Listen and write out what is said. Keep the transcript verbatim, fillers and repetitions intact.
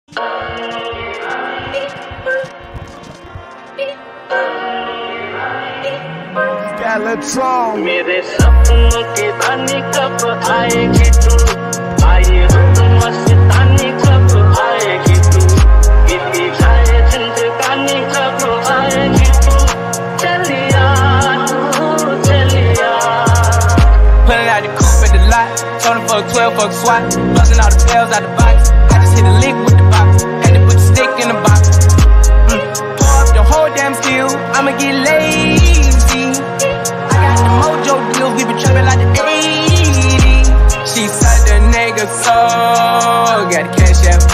मेरे सपनों की रानी कब आएगी तू, आए हो तुम मस्तानी कब आएगी तू, बीती जाए जिंदगानी कब आएगी तू, चलिया तू चलिया. Pulling out the coupe at the lot, told him fuck twelve, fuck SWAT, busting all the bells out the box. I just hit a lick with the box, had to put the stick in the box. Mm. Pour up the whole damn steel, I'ma get lazy. I got the mojo deals, we been trapping like the eighties. She said the nigga so got the cash out.